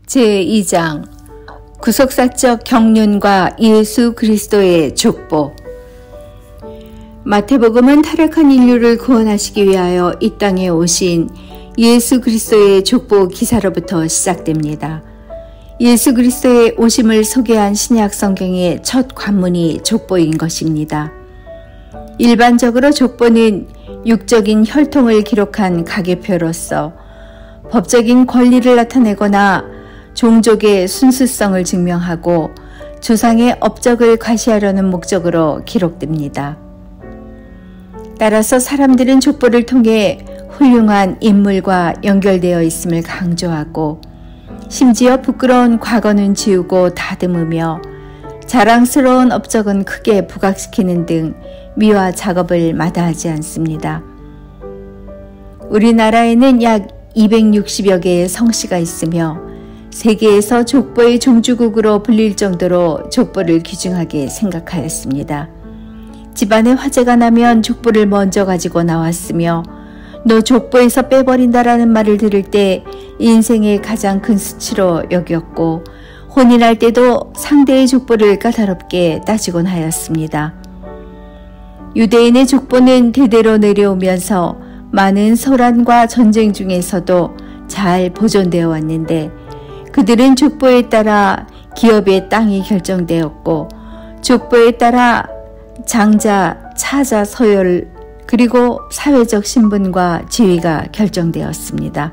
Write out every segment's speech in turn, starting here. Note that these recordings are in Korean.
제2장 구속사적 경륜과 예수 그리스도의 족보. 마태복음은 타락한 인류를 구원하시기 위하여 이 땅에 오신 예수 그리스도의 족보 기사로부터 시작됩니다. 예수 그리스도의 오심을 소개한 신약 성경의 첫 관문이 족보인 것입니다. 일반적으로 족보는 육적인 혈통을 기록한 가계표로서 법적인 권리를 나타내거나 종족의 순수성을 증명하고 조상의 업적을 과시하려는 목적으로 기록됩니다. 따라서 사람들은 족보를 통해 훌륭한 인물과 연결되어 있음을 강조하고 심지어 부끄러운 과거는 지우고 다듬으며 자랑스러운 업적은 크게 부각시키는 등 미화 작업을 마다하지 않습니다. 우리나라에는 약 260여 개의 성씨가 있으며 세계에서 족보의 종주국으로 불릴 정도로 족보를 귀중하게 생각하였습니다. 집안에 화재가 나면 족보를 먼저 가지고 나왔으며 너 족보에서 빼버린다라는 말을 들을 때 인생의 가장 큰 수치로 여겼고 혼인할 때도 상대의 족보를 까다롭게 따지곤 하였습니다. 유대인의 족보는 대대로 내려오면서 많은 소란과 전쟁 중에서도 잘 보존되어 왔는데 그들은 족보에 따라 기업의 땅이 결정되었고 족보에 따라 장자, 차자, 서열 그리고 사회적 신분과 지위가 결정되었습니다.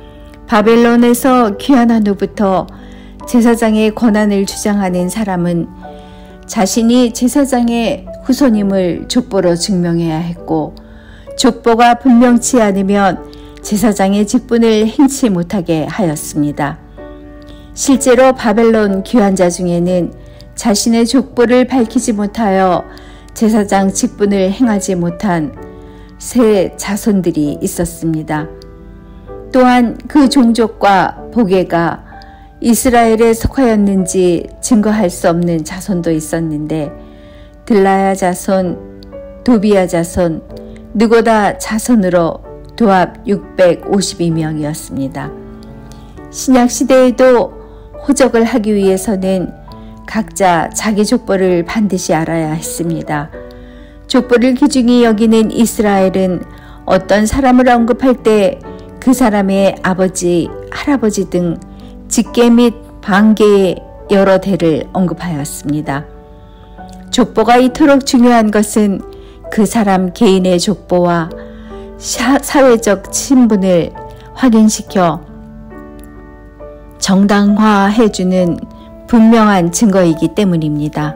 바벨론에서 귀환한 후부터 제사장의 권한을 주장하는 사람은 자신이 제사장의 후손임을 족보로 증명해야 했고 족보가 분명치 않으면 제사장의 직분을 행치 못하게 하였습니다. 실제로 바벨론 귀환자 중에는 자신의 족보를 밝히지 못하여 제사장 직분을 행하지 못한 세 자손들이 있었습니다. 또한 그 종족과 보계가 이스라엘에 속하였는지 증거할 수 없는 자손도 있었는데 들라야 자손, 도비야 자손, 느고다 자손으로 도합 652명이었습니다. 신약시대에도 호적을 하기 위해서는 각자 자기 족보를 반드시 알아야 했습니다. 족보를 귀중히 여기는 이스라엘은 어떤 사람을 언급할 때 그 사람의 아버지, 할아버지 등 직계 및 반계의 여러 대를 언급하였습니다. 족보가 이토록 중요한 것은 그 사람 개인의 족보와 사회적 신분을 확인시켜 정당화해주는 분명한 증거이기 때문입니다.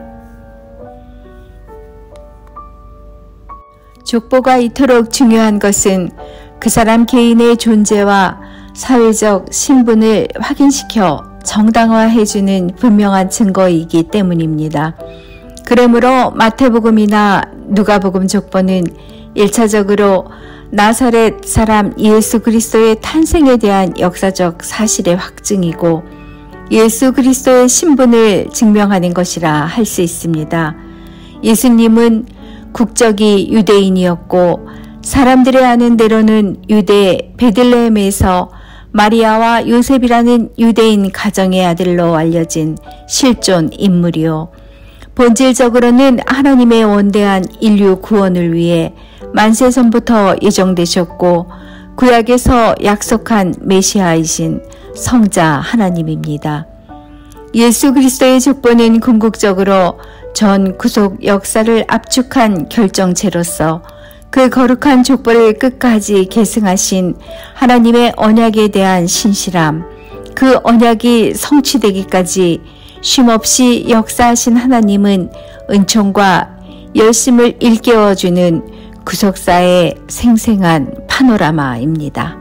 족보가 이토록 중요한 것은 그 사람 개인의 존재와 사회적 신분을 확인시켜 정당화해주는 분명한 증거이기 때문입니다. 그러므로 마태복음이나 누가복음 족보는 1차적으로 나사렛 사람 예수 그리스도의 탄생에 대한 역사적 사실의 확증이고 예수 그리스도의 신분을 증명하는 것이라 할 수 있습니다. 예수님은 국적이 유대인이었고 사람들의 아는 대로는 유대 베들레헴에서 마리아와 요셉이라는 유대인 가정의 아들로 알려진 실존 인물이요. 본질적으로는 하나님의 원대한 인류 구원을 위해 만세전부터 예정되셨고 구약에서 약속한 메시아이신 성자 하나님입니다. 예수 그리스도의 족보는 궁극적으로 전 구속 역사를 압축한 결정체로서 그 거룩한 족보를 끝까지 계승하신 하나님의 언약에 대한 신실함, 그 언약이 성취되기까지 쉼없이 역사하신 하나님은 은총과 열심을 일깨워주는 구속사의 생생한 파노라마입니다.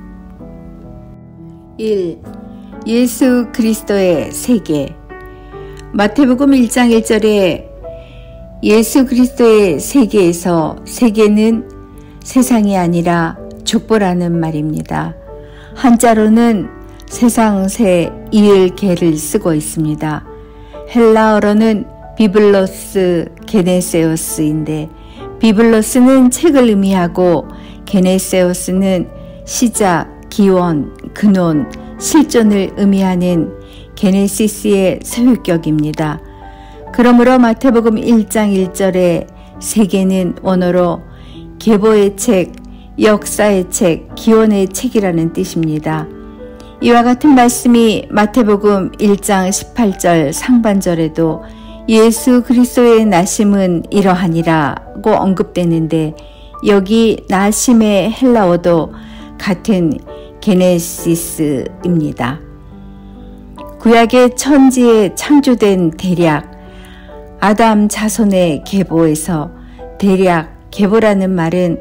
1. 예수 그리스도의 세계. 마태복음 1장 1절에 예수 그리스도의 세계에서 세계는 세상이 아니라 족보라는 말입니다. 한자로는 세상새 이을개를 쓰고 있습니다. 헬라어로는 비블로스 게네세오스인데 비블로스는 책을 의미하고 게네세오스는 시작, 기원, 근원, 실존을 의미하는 게네시스의 소유격입니다. 그러므로 마태복음 1장 1절에 세계는 원어로 계보의 책, 역사의 책, 기원의 책이라는 뜻입니다. 이와 같은 말씀이 마태복음 1장 18절 상반절에도 예수 그리스도의 나심은 이러하니라고 언급되는데, 여기 나심의 헬라어도 같은 게네시스입니다. 구약의 천지에 창조된 대략, 아담 자손의 계보에서 대략 계보라는 말은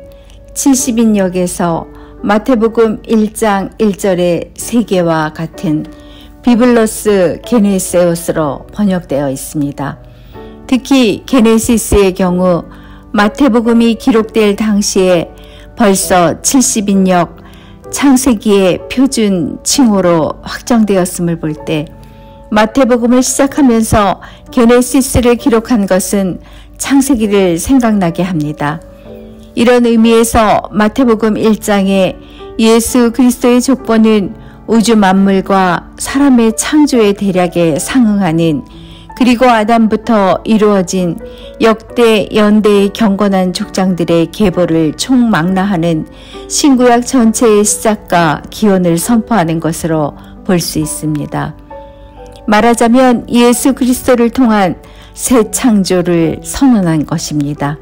70인역에서 마태복음 1장 1절의 세계와 같은 비블로스 게네세우스로 번역되어 있습니다. 특히 게네시스의 경우 마태복음이 기록될 당시에 벌써 70인역 창세기의 표준 칭호로 확정되었음을 볼 때 마태복음을 시작하면서 게네시스를 기록한 것은 창세기를 생각나게 합니다. 이런 의미에서 마태복음 1장에 예수 그리스도의 족보는 우주 만물과 사람의 창조의 대략에 상응하는, 그리고 아담부터 이루어진 역대 연대의 경건한 족장들의 계보를 총망라하는 신구약 전체의 시작과 기원을 선포하는 것으로 볼 수 있습니다. 말하자면 예수 그리스도를 통한 새 창조를 선언한 것입니다.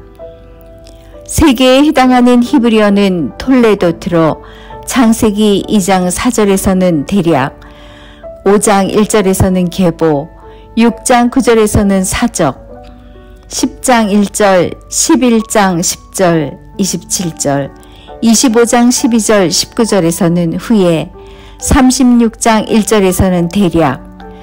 세계에 해당하는 히브리어는 톨레도트로 창세기 2장 4절에서는 대략, 5장 1절에서는 계보, 6장 9절에서는 사적, 10장 1절, 11장 10절, 27절, 25장 12절, 19절에서는 후예, 36장 1절에서는 대략,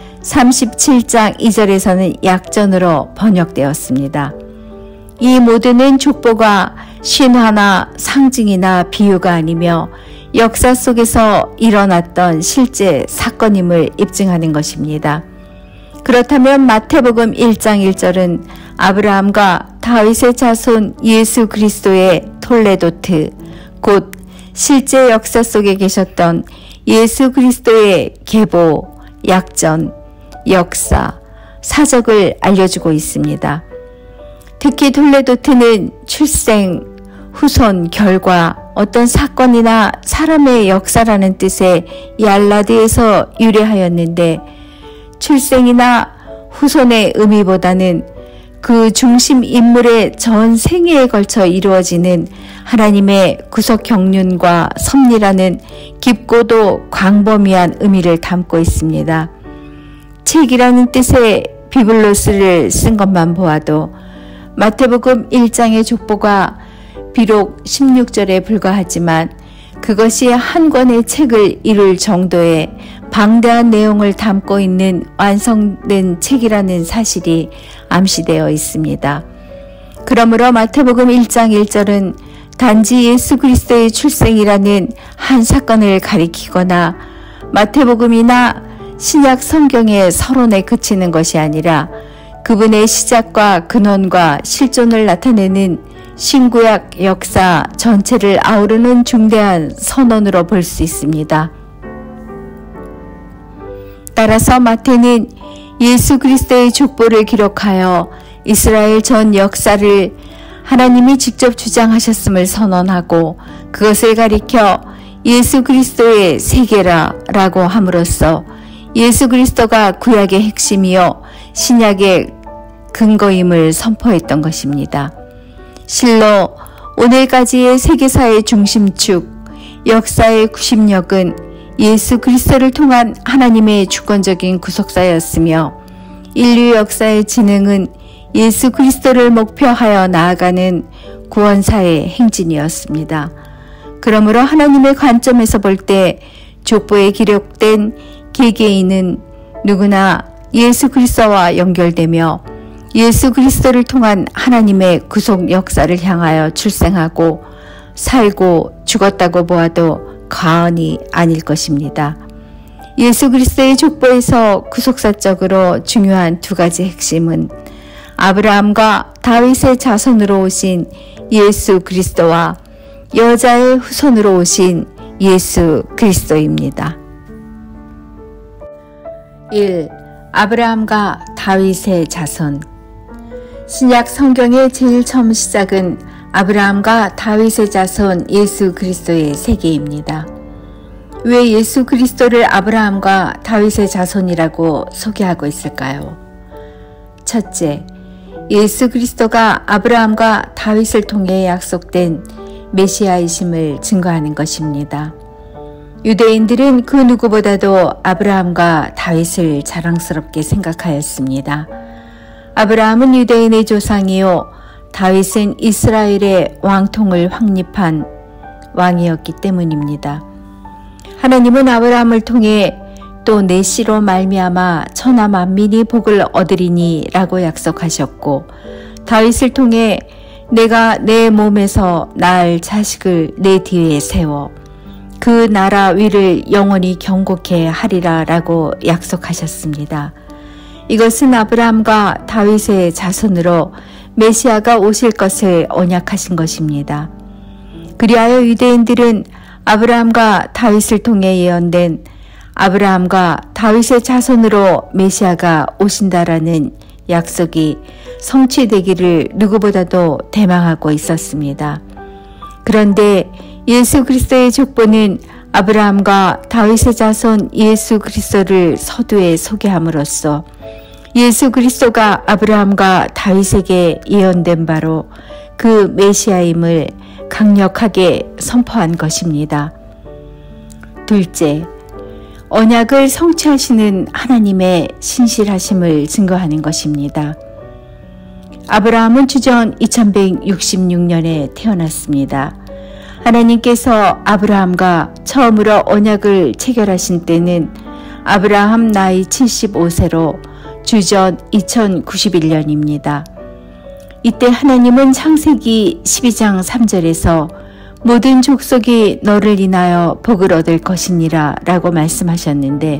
37장 2절에서는 약전으로 번역되었습니다. 이 모두는 족보가 신화나 상징이나 비유가 아니며 역사 속에서 일어났던 실제 사건임을 입증하는 것입니다. 그렇다면 마태복음 1장 1절은 아브라함과 다윗의 자손 예수 그리스도의 톨레도트, 곧 실제 역사 속에 계셨던 예수 그리스도의 계보, 약전, 역사, 사적을 알려주고 있습니다. 특히 톨레도트는 출생, 후손, 결과, 어떤 사건이나 사람의 역사라는 뜻의 얄라드에서 유래하였는데, 출생이나 후손의 의미보다는 그 중심 인물의 전 생애에 걸쳐 이루어지는 하나님의 구속 경륜과 섭리라는 깊고도 광범위한 의미를 담고 있습니다. 책이라는 뜻의 비블로스를 쓴 것만 보아도 마태복음 1장의 족보가 비록 16절에 불과하지만 그것이 한 권의 책을 이룰 정도의 방대한 내용을 담고 있는 완성된 책이라는 사실이 암시되어 있습니다. 그러므로 마태복음 1장 1절은 단지 예수 그리스도의 출생이라는 한 사건을 가리키거나 마태복음이나 신약 성경의 서론에 그치는 것이 아니라 그분의 시작과 근원과 실존을 나타내는 신구약 역사 전체를 아우르는 중대한 선언으로 볼 수 있습니다. 따라서 마태는 예수 그리스도의 족보를 기록하여 이스라엘 전 역사를 하나님이 직접 주장하셨음을 선언하고 그것을 가리켜 예수 그리스도의 세계라라고 함으로써 예수 그리스도가 구약의 핵심이요 신약의 근거임을 선포했던 것입니다. 실로 오늘까지의 세계사의 중심축, 역사의 구심력은 예수 그리스도를 통한 하나님의 주권적인 구속사였으며 인류 역사의 진행은 예수 그리스도를 목표하여 나아가는 구원사의 행진이었습니다. 그러므로 하나님의 관점에서 볼 때 족보에 기록된 개개인은 누구나 예수 그리스도와 연결되며 예수 그리스도를 통한 하나님의 구속 역사를 향하여 출생하고 살고 죽었다고 보아도 과언이 아닐 것입니다. 예수 그리스도의 족보에서 구속사적으로 중요한 두 가지 핵심은 아브라함과 다윗의 자손으로 오신 예수 그리스도와 여자의 후손으로 오신 예수 그리스도입니다. 1. 아브라함과 다윗의 자손. 신약 성경의 제일 처음 시작은 아브라함과 다윗의 자손 예수 그리스도의 세계입니다. 왜 예수 그리스도를 아브라함과 다윗의 자손이라고 소개하고 있을까요? 첫째, 예수 그리스도가 아브라함과 다윗을 통해 약속된 메시아이심을 증거하는 것입니다. 유대인들은 그 누구보다도 아브라함과 다윗을 자랑스럽게 생각하였습니다. 아브라함은 유대인의 조상이요, 다윗은 이스라엘의 왕통을 확립한 왕이었기 때문입니다. 하나님은 아브라함을 통해 또 내 씨로 말미암아 천하 만민이 복을 얻으리니 라고 약속하셨고, 다윗을 통해 내가 내 몸에서 낳을 자식을 내 뒤에 세워 그 나라 위를 영원히 경고케 하리라 라고 약속하셨습니다. 이것은 아브라함과 다윗의 자손으로 메시아가 오실 것을 언약하신 것입니다. 그리하여 유대인들은 아브라함과 다윗을 통해 예언된 아브라함과 다윗의 자손으로 메시아가 오신다라는 약속이 성취되기를 누구보다도 대망하고 있었습니다. 그런데 예수 그리스도의 족보는 아브라함과 다윗의 자손 예수 그리스도를 서두에 소개함으로써 예수 그리스도가 아브라함과 다윗에게 예언된 바로 그 메시아임을 강력하게 선포한 것입니다. 둘째, 언약을 성취하시는 하나님의 신실하심을 증거하는 것입니다. 아브라함은 주전 2166년에 태어났습니다. 하나님께서 아브라함과 처음으로 언약을 체결하신 때는 아브라함 나이 75세로 주전 2091년입니다. 이때 하나님은 창세기 12장 3절에서 모든 족속이 너를 인하여 복을 얻을 것이니라 라고 말씀하셨는데,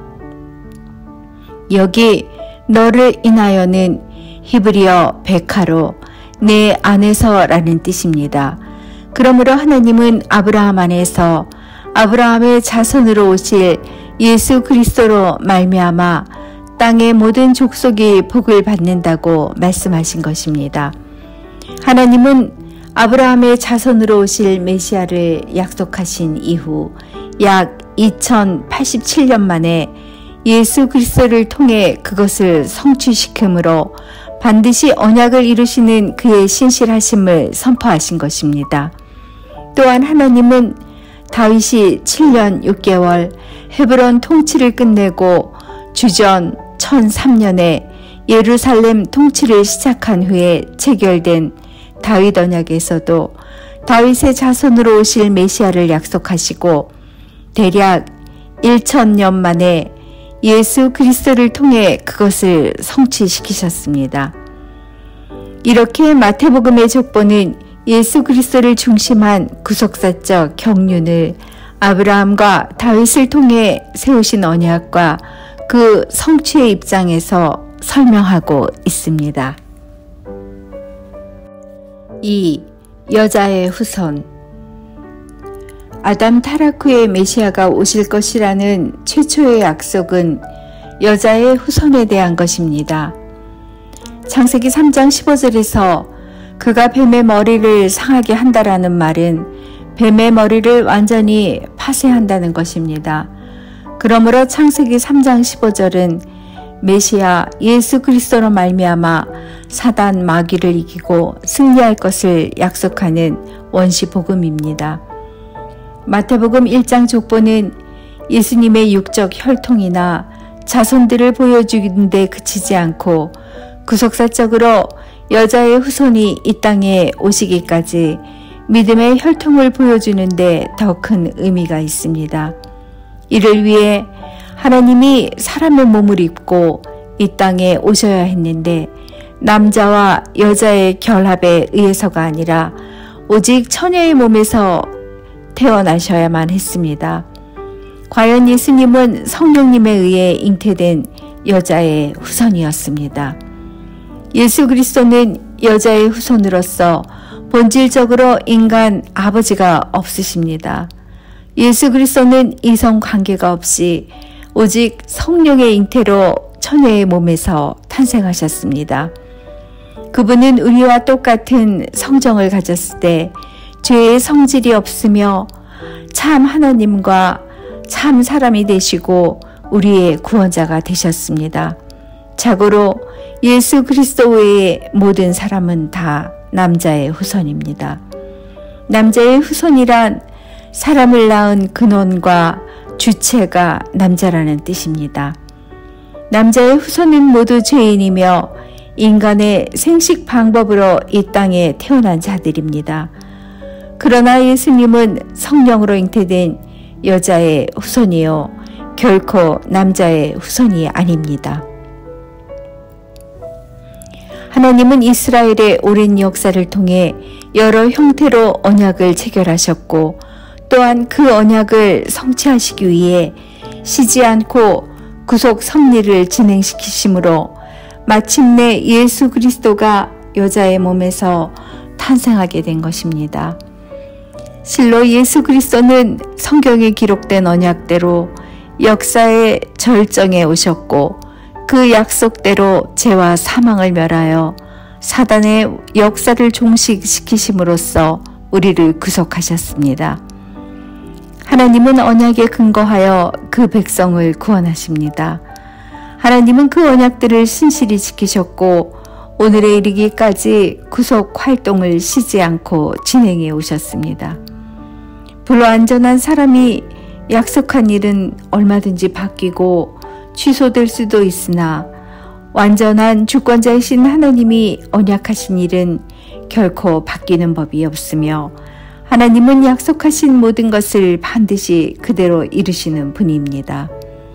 여기 너를 인하여는 히브리어 베카로 내 안에서 라는 뜻입니다. 그러므로 하나님은 아브라함 안에서 아브라함의 자손으로 오실 예수 그리스도로 말미암아 땅의 모든 족속이 복을 받는다고 말씀하신 것입니다. 하나님은 아브라함의 자손으로 오실 메시아를 약속하신 이후 약 2087년 만에 예수 그리스도를 통해 그것을 성취시킴으로 반드시 언약을 이루시는 그의 신실하심을 선포하신 것입니다. 또한 하나님은 다윗이 7년 6개월 헤브론 통치를 끝내고 주전 1003년에 예루살렘 통치를 시작한 후에 체결된 다윗 언약에서도 다윗의 자손으로 오실 메시아를 약속하시고 대략 1000년 만에 예수 그리스도를 통해 그것을 성취시키셨습니다. 이렇게 마태복음의 족보는 예수 그리스도를 중심한 구속사적 경륜을 아브라함과 다윗을 통해 세우신 언약과 그 성취의 입장에서 설명하고 있습니다. 2. 여자의 후손. 아담 타락 후에 메시아가 오실 것이라는 최초의 약속은 여자의 후손에 대한 것입니다. 창세기 3장 15절에서 그가 뱀의 머리를 상하게 한다라는 말은 뱀의 머리를 완전히 파쇄한다는 것입니다. 그러므로 창세기 3장 15절은 메시아 예수 그리스도로 말미암아 사단 마귀를 이기고 승리할 것을 약속하는 원시 복음입니다. 마태복음 1장 족보는 예수님의 육적 혈통이나 자손들을 보여주는 데 그치지 않고 구속사적으로 여자의 후손이 이 땅에 오시기까지 믿음의 혈통을 보여주는 데 더 큰 의미가 있습니다. 이를 위해 하나님이 사람의 몸을 입고 이 땅에 오셔야 했는데 남자와 여자의 결합에 의해서가 아니라 오직 처녀의 몸에서 태어나셔야만 했습니다. 과연 예수님은 성령님에 의해 잉태된 여자의 후손이었습니다. 예수 그리스도는 여자의 후손으로서 본질적으로 인간 아버지가 없으십니다. 예수 그리스도는 이성 관계가 없이 오직 성령의 잉태로 처녀의 몸에서 탄생하셨습니다. 그분은 우리와 똑같은 성정을 가졌을 때 죄의 성질이 없으며 참 하나님과 참 사람이 되시고 우리의 구원자가 되셨습니다. 자고로 예수 그리스도 외의 모든 사람은 다 남자의 후손입니다. 남자의 후손이란 사람을 낳은 근원과 주체가 남자라는 뜻입니다. 남자의 후손은 모두 죄인이며 인간의 생식 방법으로 이 땅에 태어난 자들입니다. 그러나 예수님은 성령으로 잉태된 여자의 후손이요 결코 남자의 후손이 아닙니다. 하나님은 이스라엘의 오랜 역사를 통해 여러 형태로 언약을 체결하셨고 또한 그 언약을 성취하시기 위해 쉬지 않고 구속 섭리를 진행시키심으로 마침내 예수 그리스도가 여자의 몸에서 탄생하게 된 것입니다. 실로 예수 그리스도는 성경에 기록된 언약대로 역사의 절정에 오셨고 그 약속대로 죄와 사망을 멸하여 사단의 역사를 종식시키심으로써 우리를 구속하셨습니다. 하나님은 언약에 근거하여 그 백성을 구원하십니다. 하나님은 그 언약들을 신실히 지키셨고 오늘에 이르기까지 구속 활동을 쉬지 않고 진행해 오셨습니다. 불완전한 사람이 약속한 일은 얼마든지 바뀌고 취소될 수도 있으나 완전한 주권자이신 하나님이 언약하신 일은 결코 바뀌는 법이 없으며 하나님은 약속하신 모든 것을 반드시 그대로 이루시는 분입니다.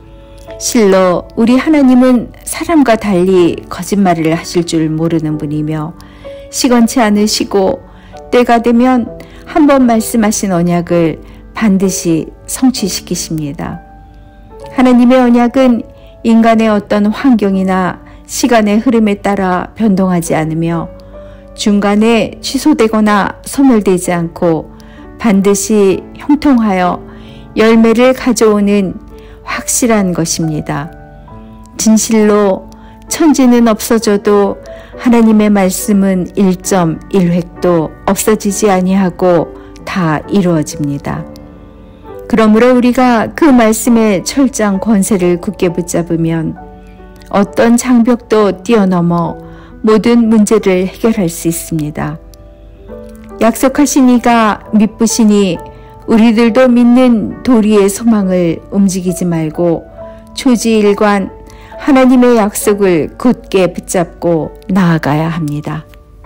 실로 우리 하나님은 사람과 달리 거짓말을 하실 줄 모르는 분이며 시건치 않으시고 때가 되면 한 번 말씀하신 언약을 반드시 성취시키십니다. 하나님의 언약은 인간의 어떤 환경이나 시간의 흐름에 따라 변동하지 않으며 중간에 취소되거나 소멸되지 않고 반드시 형통하여 열매를 가져오는 확실한 것입니다. 진실로 천지는 없어져도 하나님의 말씀은 1.1획도 없어지지 아니하고 다 이루어집니다. 그러므로 우리가 그 말씀의 철저한 권세를 굳게 붙잡으면 어떤 장벽도 뛰어넘어 모든 문제를 해결할 수 있습니다. 약속하신 이가 믿으시니 우리들도 믿는 도리의 소망을 움직이지 말고 초지일관 하나님의 약속을 굳게 붙잡고 나아가야 합니다.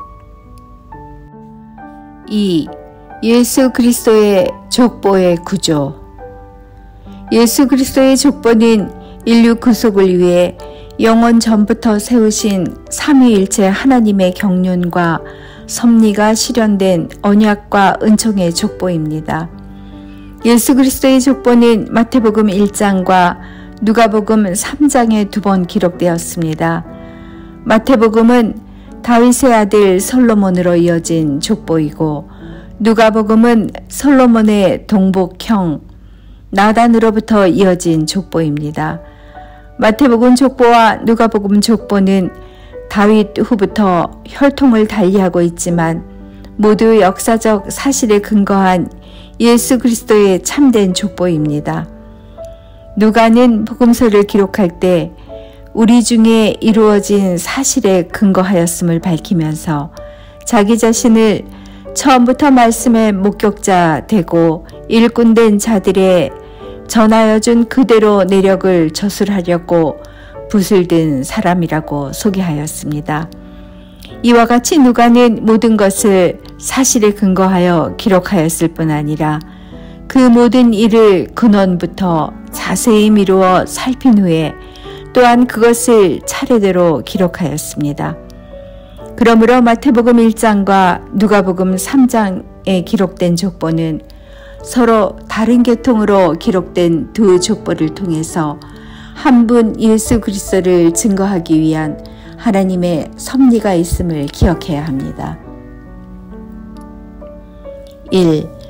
2. 예수 그리스도의 족보의 구조. 예수 그리스도의 족보는 인류 구속을 위해 영원 전부터 세우신 삼위일체 하나님의 경륜과 섭리가 실현된 언약과 은총의 족보입니다. 예수 그리스도의 족보는 마태복음 1장과 누가복음 3장에 2번 기록되었습니다. 마태복음은 다윗의 아들 솔로몬으로 이어진 족보이고 누가복음은 솔로몬의 동복형 나단으로부터 이어진 족보입니다. 마태복음 족보와 누가복음 족보는 다윗 후부터 혈통을 달리하고 있지만 모두 역사적 사실에 근거한 예수 그리스도의 참된 족보입니다. 누가는 복음서를 기록할 때 우리 중에 이루어진 사실에 근거하였음을 밝히면서 자기 자신을 처음부터 말씀의 목격자 되고 일꾼된 자들의 전하여준 그대로 내력을 저술하려고 붓을 든 사람이라고 소개하였습니다. 이와 같이 누가는 모든 것을 사실에 근거하여 기록하였을 뿐 아니라 그 모든 일을 근원부터 자세히 미루어 살핀 후에 또한 그것을 차례대로 기록하였습니다. 그러므로 마태복음 1장과 누가복음 3장에 기록된 족보는 서로 다른 계통으로 기록된 두 족보를 통해서 한 분 예수 그리스도를 증거하기 위한 하나님의 섭리가 있음을 기억해야 합니다. 1.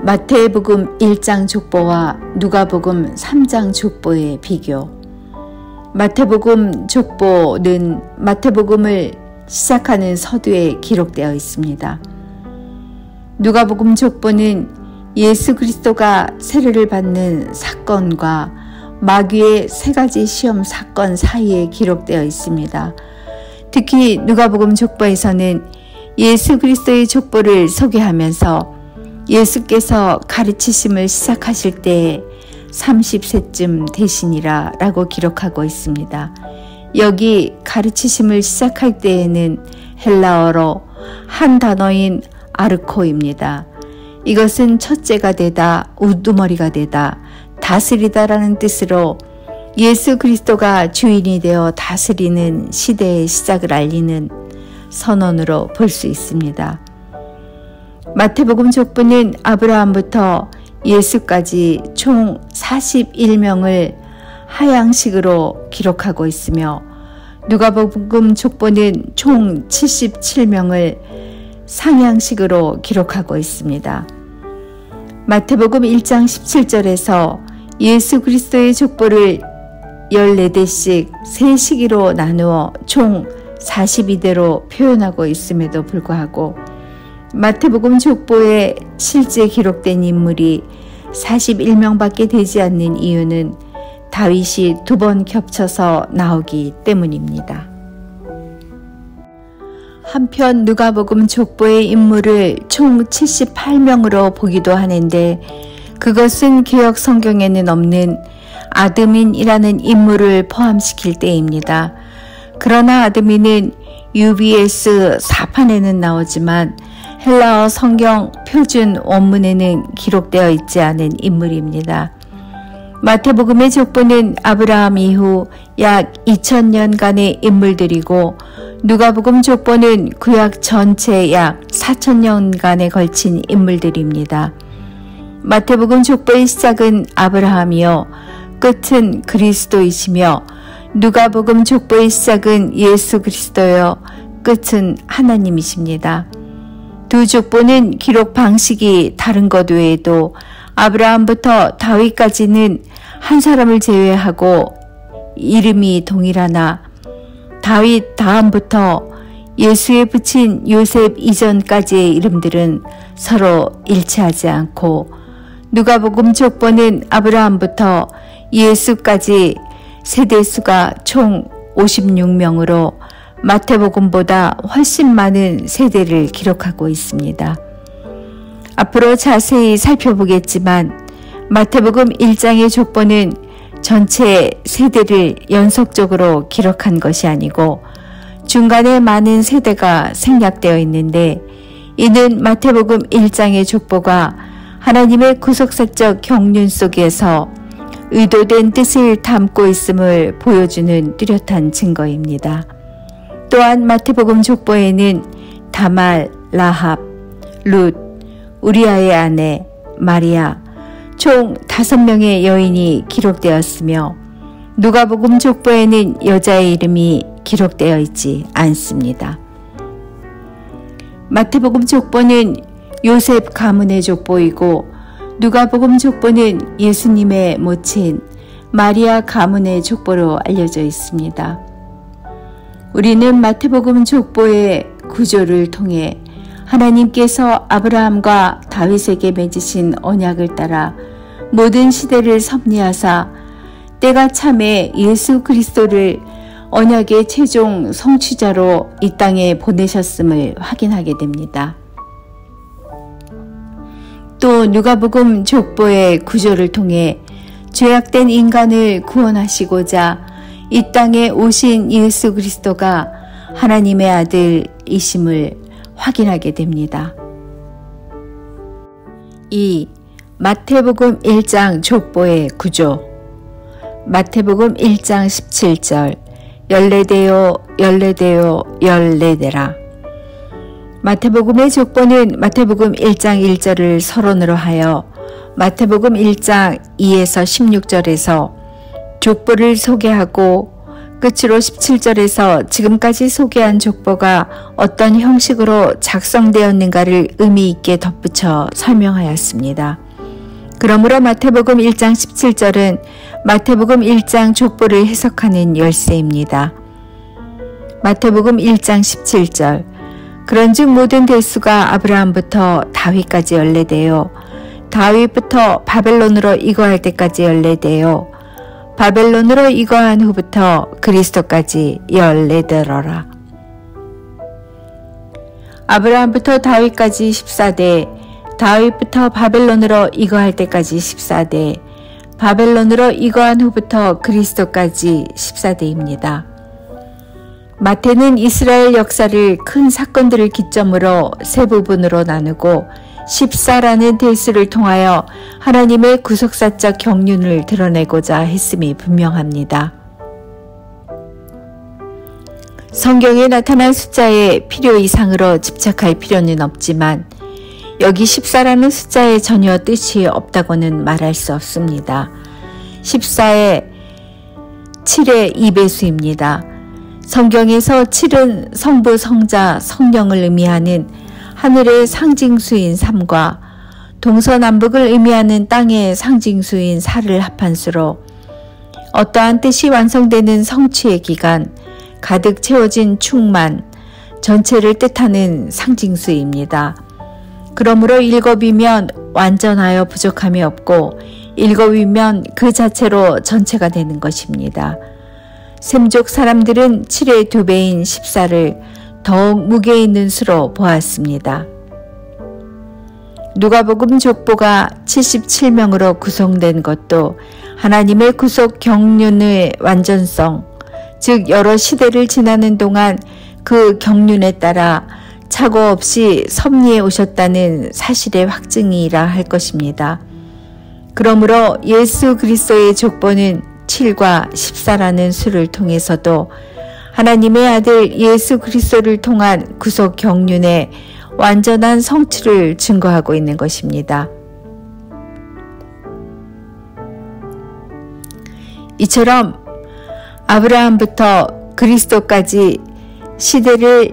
마태복음 1장 족보와 누가복음 3장 족보의 비교. 마태복음 족보는 마태복음을 시작하는 서두에 기록되어 있습니다. 누가복음 족보는 예수 그리스도가 세례를 받는 사건과 마귀의 세 가지 시험 사건 사이에 기록되어 있습니다. 특히 누가복음 족보에서는 예수 그리스도의 족보를 소개하면서 예수께서 가르치심을 시작하실 때에 30세쯤 되시니라 라고 기록하고 있습니다. 여기 가르치심을 시작할 때에는 헬라어로 한 단어인 아르코입니다. 이것은 첫째가 되다, 우두머리가 되다, 다스리다 라는 뜻으로 예수 그리스도가 주인이 되어 다스리는 시대의 시작을 알리는 선언으로 볼 수 있습니다. 마태복음 족보는 아브라함부터 예수까지 총 41명을 하향식으로 기록하고 있으며 누가복음 족보는 총 77명을 상향식으로 기록하고 있습니다. 마태복음 1장 17절에서 예수 그리스도의 족보를 14대씩 세 시기로 나누어 총 42대로 표현하고 있음에도 불구하고 마태복음 족보에 실제 기록된 인물이 41명밖에 되지 않는 이유는 다윗이 2번 겹쳐서 나오기 때문입니다. 한편 누가복음 족보의 인물을 총 78명으로 보기도 하는데 그것은 개역 성경에는 없는 아드민이라는 인물을 포함시킬 때입니다. 그러나 아드민은 UBS 4판에는 나오지만 헬라어 성경 표준 원문에는 기록되어 있지 않은 인물입니다. 마태복음의 족보는 아브라함 이후 약 2000년간의 인물들이고 누가복음 족보는 구약 전체 약 4000년간에 걸친 인물들입니다. 마태복음 족보의 시작은 아브라함이요 끝은 그리스도이시며 누가복음 족보의 시작은 예수 그리스도요 끝은 하나님이십니다. 두 족보는 기록 방식이 다른 것 외에도 아브라함부터 다윗까지는 한 사람을 제외하고 이름이 동일하나 다윗 다음부터 예수에 붙인 요셉 이전까지의 이름들은 서로 일치하지 않고 누가복음 족보는 아브라함부터 예수까지 세대수가 총 56명으로 마태복음보다 훨씬 많은 세대를 기록하고 있습니다. 앞으로 자세히 살펴보겠지만 마태복음 1장의 족보는 전체 세대를 연속적으로 기록한 것이 아니고 중간에 많은 세대가 생략되어 있는데 이는 마태복음 1장의 족보가 하나님의 구속사적 경륜 속에서 의도된 뜻을 담고 있음을 보여주는 뚜렷한 증거입니다. 또한 마태복음 족보에는 다말, 라합, 룻, 우리아의 아내, 마리아 총 5명의 여인이 기록되었으며 누가복음 족보에는 여자의 이름이 기록되어 있지 않습니다. 마태복음 족보는 요셉 가문의 족보이고 누가복음 족보는 예수님의 모친 마리아 가문의 족보로 알려져 있습니다. 우리는 마태복음 족보의 구조를 통해 하나님께서 아브라함과 다윗에게 맺으신 언약을 따라 모든 시대를 섭리하사 때가 참에 예수 그리스도를 언약의 최종 성취자로 이 땅에 보내셨음을 확인하게 됩니다. 또 누가복음 족보의 구조를 통해 죄악된 인간을 구원하시고자 이 땅에 오신 예수 그리스도가 하나님의 아들이심을 확인하게 됩니다. 2. 마태복음 1장 족보의 구조. 마태복음 1장 17절 열레대요 열레대요 열레대라. 마태복음의 족보는 마태복음 1장 1절을 서론으로 하여 마태복음 1장 2에서 16절에서 족보를 소개하고 끝으로 17절에서 지금까지 소개한 족보가 어떤 형식으로 작성되었는가를 의미 있게 덧붙여 설명하였습니다. 그러므로 마태복음 1장 17절은 마태복음 1장 족보를 해석하는 열쇠입니다. 마태복음 1장 17절 그런즉 모든 대수가 아브라함부터 다윗까지 연례되어 다윗부터 바벨론으로 이거할 때까지 연례되어 바벨론으로 이거한 후부터 그리스도까지 연례되러라. 아브라함부터 다윗까지 14대, 다윗부터 바벨론으로 이거할 때까지 14대, 바벨론으로 이거한 후부터 그리스도까지 14대입니다. 마태는 이스라엘 역사를 큰 사건들을 기점으로 세 부분으로 나누고 14라는 대수를 통하여 하나님의 구속사적 경륜을 드러내고자 했음이 분명합니다. 성경에 나타난 숫자에 필요 이상으로 집착할 필요는 없지만 여기 14라는 숫자에 전혀 뜻이 없다고는 말할 수 없습니다. 14의 7의 2배수입니다. 성경에서 7은 성부, 성자, 성령을 의미하는 하늘의 상징수인 3과 동서남북을 의미하는 땅의 상징수인 4를 합한 수로 어떠한 뜻이 완성되는 성취의 기간, 가득 채워진 충만, 전체를 뜻하는 상징수입니다. 그러므로 7이면 완전하여 부족함이 없고 7이면 그 자체로 전체가 되는 것입니다. 셈족 사람들은 7의 2배인 14를 더욱 무게 있는 수로 보았습니다. 누가복음 족보가 77명으로 구성된 것도 하나님의 구속 경륜의 완전성, 즉 여러 시대를 지나는 동안 그 경륜에 따라 착오 없이 섭리해 오셨다는 사실의 확증이라 할 것입니다. 그러므로 예수 그리스도의 족보는 7과 14라는 수를 통해서도 하나님의 아들 예수 그리스도를 통한 구속 경륜의 완전한 성취를 증거하고 있는 것입니다. 이처럼 아브라함부터 그리스도까지 시대를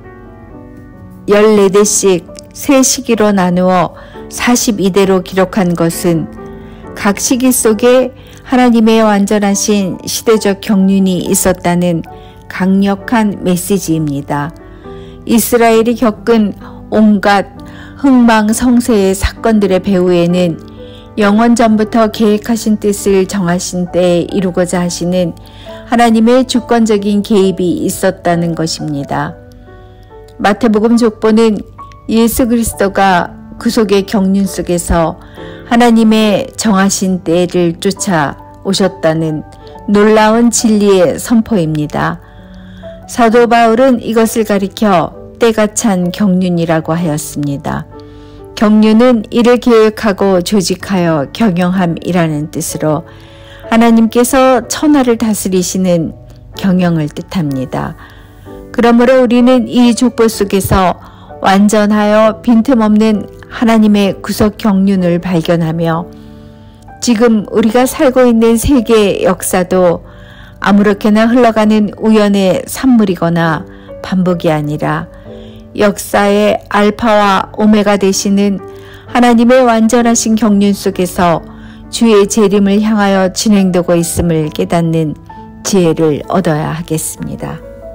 14대씩 세 시기로 나누어 42대로 기록한 것은 각 시기 속에 하나님의 완전하신 시대적 경륜이 있었다는 강력한 메시지입니다. 이스라엘이 겪은 온갖 흥망성쇠의 사건들의 배후에는 영원 전부터 계획하신 뜻을 정하신 때에 이루고자 하시는 하나님의 주권적인 개입이 있었다는 것입니다. 마태복음 족보는 예수 그리스도가 구속의 경륜 속에서 하나님의 정하신 때를 쫓아 오셨다는 놀라운 진리의 선포입니다. 사도 바울은 이것을 가리켜 때가 찬 경륜이라고 하였습니다. 경륜은 이를 계획하고 조직하여 경영함이라는 뜻으로 하나님께서 천하를 다스리시는 경영을 뜻합니다. 그러므로 우리는 이 족보 속에서 완전하여 빈틈없는 하나님의 구속 경륜을 발견하며 지금 우리가 살고 있는 세계의 역사도 아무렇게나 흘러가는 우연의 산물이거나 반복이 아니라 역사의 알파와 오메가 되시는 하나님의 완전하신 경륜 속에서 주의 재림을 향하여 진행되고 있음을 깨닫는 지혜를 얻어야 하겠습니다.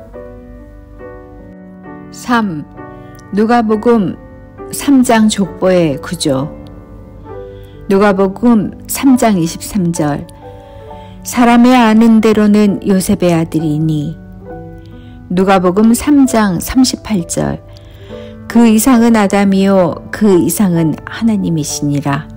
3. 누가복음 3장 족보의 구조. 누가복음 3장 23절 사람의 아는 대로는 요셉의 아들이니. 누가복음 3장 38절 그 이상은 아담이요 그 이상은 하나님이시니라.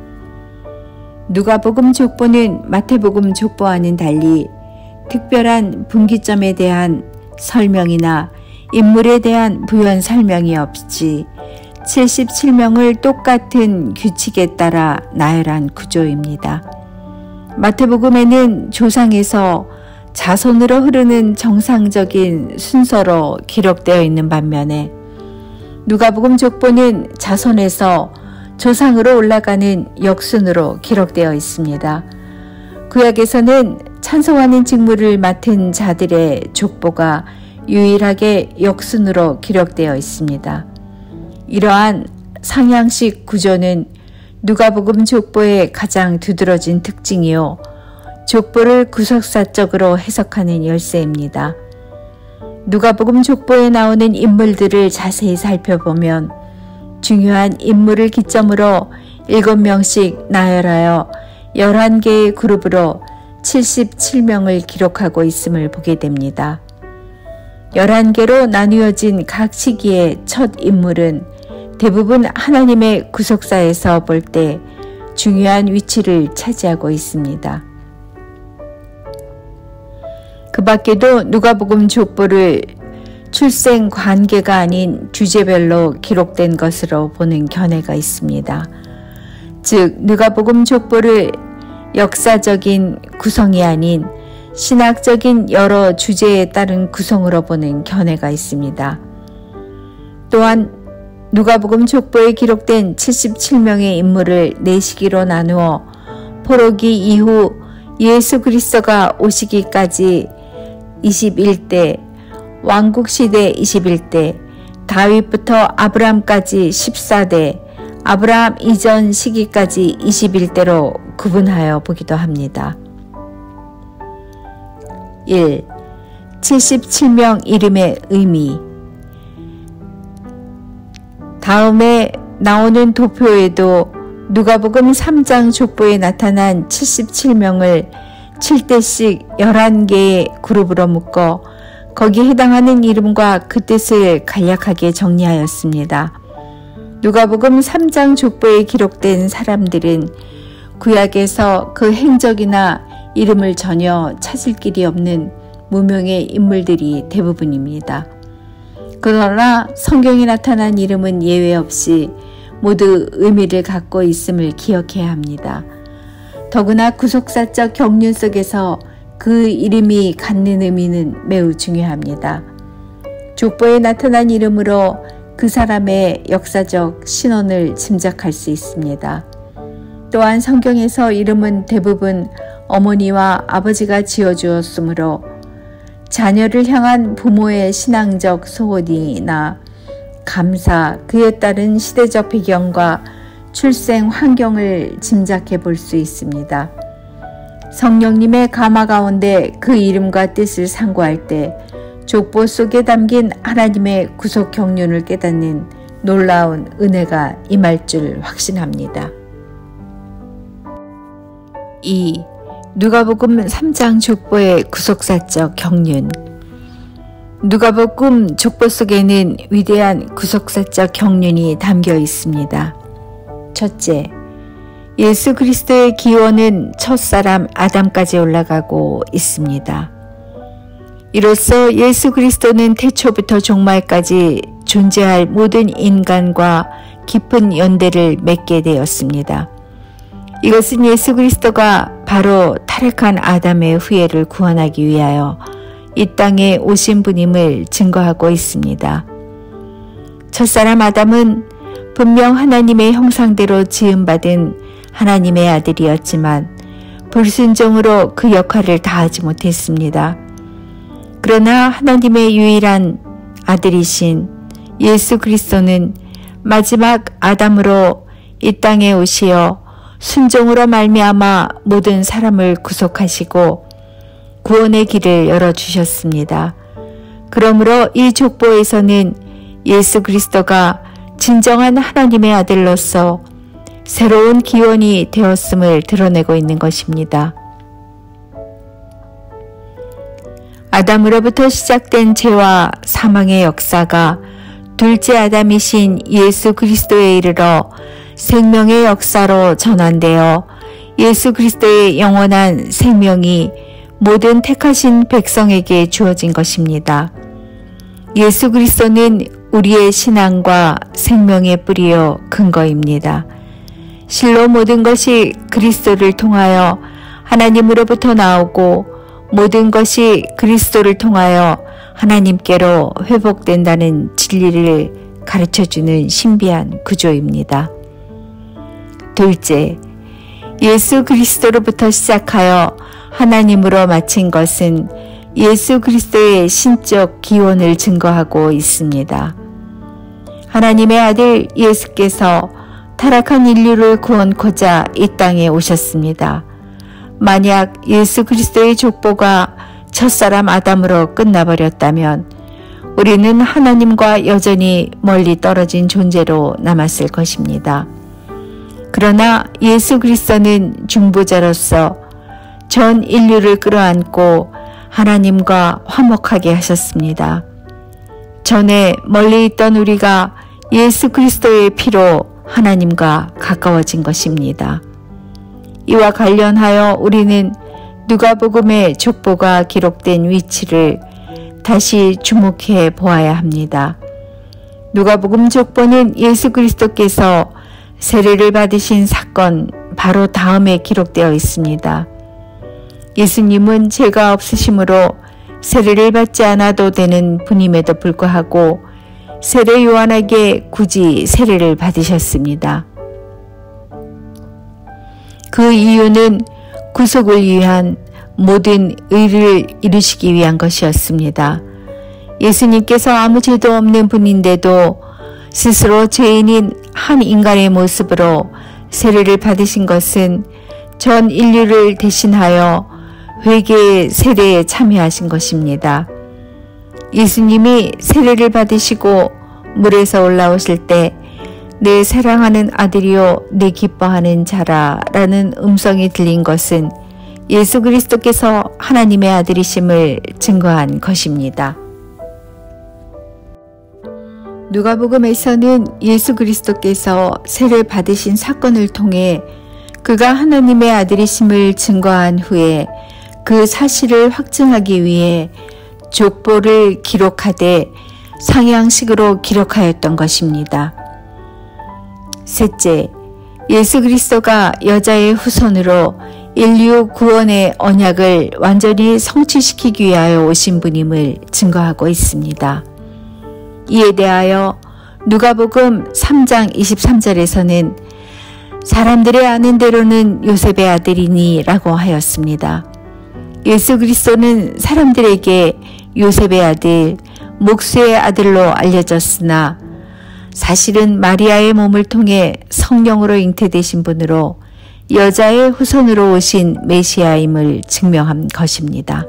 누가복음 족보는 마태복음 족보와는 달리 특별한 분기점에 대한 설명이나 인물에 대한 부연 설명이 없이 77명을 똑같은 규칙에 따라 나열한 구조입니다. 마태복음에는 조상에서 자손으로 흐르는 정상적인 순서로 기록되어 있는 반면에 누가복음 족보는 자손에서 조상으로 올라가는 역순으로 기록되어 있습니다. 구약에서는 찬송하는 직무를 맡은 자들의 족보가 유일하게 역순으로 기록되어 있습니다. 이러한 상향식 구조는 누가복음 족보의 가장 두드러진 특징이요, 족보를 구속사적으로 해석하는 열쇠입니다. 누가복음 족보에 나오는 인물들을 자세히 살펴보면 중요한 인물을 기점으로 7명씩 나열하여 11개의 그룹으로 77명을 기록하고 있음을 보게 됩니다. 11개로 나누어진 각 시기의 첫 인물은 대부분 하나님의 구속사에서 볼 때 중요한 위치를 차지하고 있습니다. 그 밖에도 누가복음 족보를 출생 관계가 아닌 주제별로 기록된 것으로 보는 견해가 있습니다. 즉, 누가복음 족보를 역사적인 구성이 아닌 신학적인 여러 주제에 따른 구성으로 보는 견해가 있습니다. 또한 누가복음 족보에 기록된 77명의 인물을 4시기로 나누어 포로기 이후 예수 그리스도가 오시기까지 21대, 왕국시대 21대, 다윗부터 아브라함까지 14대, 아브라함 이전 시기까지 21대로 구분하여 보기도 합니다. 1. 77명 이름의 의미. 다음에 나오는 도표에도 누가복음 3장 족보에 나타난 77명을 7대씩 11개의 그룹으로 묶어 거기에 해당하는 이름과 그 뜻을 간략하게 정리하였습니다. 누가복음 3장 족보에 기록된 사람들은 구약에서 그 행적이나 이름을 전혀 찾을 길이 없는 무명의 인물들이 대부분입니다. 그러나 성경에 나타난 이름은 예외 없이 모두 의미를 갖고 있음을 기억해야 합니다. 더구나 구속사적 경륜 속에서 그 이름이 갖는 의미는 매우 중요합니다. 족보에 나타난 이름으로 그 사람의 역사적 신원을 짐작할 수 있습니다. 또한 성경에서 이름은 대부분 어머니와 아버지가 지어주었으므로 자녀를 향한 부모의 신앙적 소원이나 감사, 그에 따른 시대적 배경과 출생 환경을 짐작해 볼 수 있습니다. 성령님의 감화 가운데 그 이름과 뜻을 상고할 때 족보 속에 담긴 하나님의 구속 경륜을 깨닫는 놀라운 은혜가 임할 줄 확신합니다. 2. 누가복음 3장 족보의 구속사적 경륜. 누가복음 족보 속에는 위대한 구속사적 경륜이 담겨 있습니다. 첫째, 예수 그리스도의 기원은 첫사람 아담까지 올라가고 있습니다. 이로써 예수 그리스도는 태초부터 종말까지 존재할 모든 인간과 깊은 연대를 맺게 되었습니다. 이것은 예수 그리스도가 바로 타락한 아담의 후예를 구원하기 위하여 이 땅에 오신 분임을 증거하고 있습니다. 첫사람 아담은 분명 하나님의 형상대로 지음받은 하나님의 아들이었지만 불순종으로 그 역할을 다하지 못했습니다. 그러나 하나님의 유일한 아들이신 예수 그리스도는 마지막 아담으로 이 땅에 오시어 순종으로 말미암아 모든 사람을 구속하시고 구원의 길을 열어주셨습니다. 그러므로 이 족보에서는 예수 그리스도가 진정한 하나님의 아들로서 새로운 기원이 되었음을 드러내고 있는 것입니다. 아담으로부터 시작된 죄와 사망의 역사가 둘째 아담이신 예수 그리스도에 이르러 생명의 역사로 전환되어 예수 그리스도의 영원한 생명이 모든 택하신 백성에게 주어진 것입니다. 예수 그리스도는 우리의 신앙과 생명의 뿌리요 근거입니다. 실로 모든 것이 그리스도를 통하여 하나님으로부터 나오고 모든 것이 그리스도를 통하여 하나님께로 회복된다는 진리를 가르쳐주는 신비한 구조입니다. 둘째, 예수 그리스도로부터 시작하여 하나님으로 마친 것은 예수 그리스도의 신적 기원을 증거하고 있습니다. 하나님의 아들 예수께서 타락한 인류를 구원코자 이 땅에 오셨습니다. 만약 예수 그리스도의 족보가 첫사람 아담으로 끝나버렸다면 우리는 하나님과 여전히 멀리 떨어진 존재로 남았을 것입니다. 그러나 예수 그리스도는 중보자로서 전 인류를 끌어안고 하나님과 화목하게 하셨습니다. 전에 멀리 있던 우리가 예수 그리스도의 피로 하나님과 가까워진 것입니다. 이와 관련하여 우리는 누가복음의 족보가 기록된 위치를 다시 주목해 보아야 합니다. 누가복음 족보는 예수 그리스도께서 세례를 받으신 사건 바로 다음에 기록되어 있습니다. 예수님은 죄가 없으심으로 세례를 받지 않아도 되는 분임에도 불구하고 세례 요한에게 굳이 세례를 받으셨습니다. 그 이유는 구속을 위한 모든 의를 이루시기 위한 것이었습니다. 예수님께서 아무 죄도 없는 분인데도 스스로 죄인인 한 인간의 모습으로 세례를 받으신 것은 전 인류를 대신하여 회개의 세례에 참여하신 것입니다. 예수님이 세례를 받으시고 물에서 올라오실 때 내 사랑하는 아들이요 내 기뻐하는 자라 라는 음성이 들린 것은 예수 그리스도께서 하나님의 아들이심을 증거한 것입니다. 누가복음에서는 예수 그리스도께서 세례 받으신 사건을 통해 그가 하나님의 아들이심을 증거한 후에 그 사실을 확증하기 위해 족보를 기록하되 상향식으로 기록하였던 것입니다. 셋째, 예수 그리스도가 여자의 후손으로 인류 구원의 언약을 완전히 성취시키기 위하여 오신 분임을 증거하고 있습니다. 이에 대하여 누가복음 3장 23절에서는 사람들의 아는 대로는 요셉의 아들이니 라고 하였습니다. 예수 그리스도는 사람들에게 요셉의 아들, 목수의 아들로 알려졌으나 사실은 마리아의 몸을 통해 성령으로 잉태되신 분으로 여자의 후손으로 오신 메시아임을 증명한 것입니다.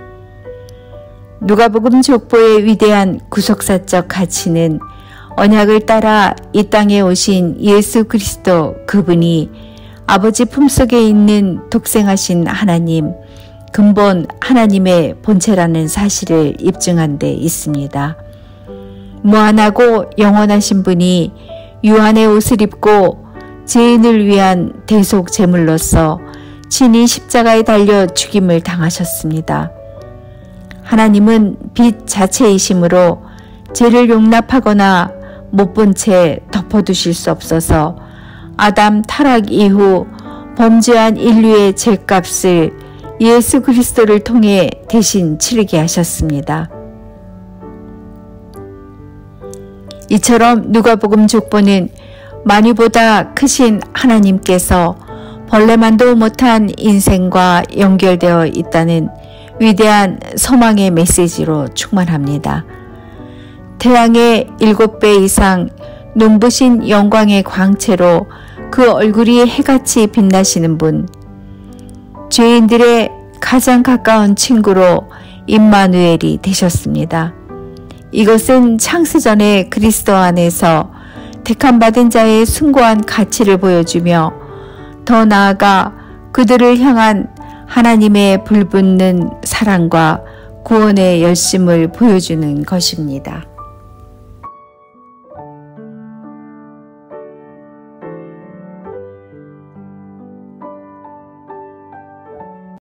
누가복음 족보의 위대한 구속사적 가치는 언약을 따라 이 땅에 오신 예수 그리스도 그분이 아버지 품속에 있는 독생하신 하나님, 근본 하나님의 본체라는 사실을 입증한 데 있습니다. 무한하고 영원하신 분이 유한의 옷을 입고 죄인을 위한 대속 제물로서 친히 십자가에 달려 죽임을 당하셨습니다. 하나님은 빛 자체이심으로 죄를 용납하거나 못 본 채 덮어두실 수 없어서 아담 타락 이후 범죄한 인류의 죄값을 예수 그리스도를 통해 대신 치르게 하셨습니다. 이처럼 누가복음 족보는 만유보다 크신 하나님께서 벌레만도 못한 인생과 연결되어 있다는 위대한 소망의 메시지로 충만합니다. 태양의 7배 이상 눈부신 영광의 광채로 그 얼굴이 해같이 빛나시는 분, 죄인들의 가장 가까운 친구로 임마누엘이 되셨습니다. 이것은 창세전에 그리스도 안에서 택함받은 자의 숭고한 가치를 보여주며 더 나아가 그들을 향한 하나님의 불붙는 사랑과 구원의 열심을 보여주는 것입니다.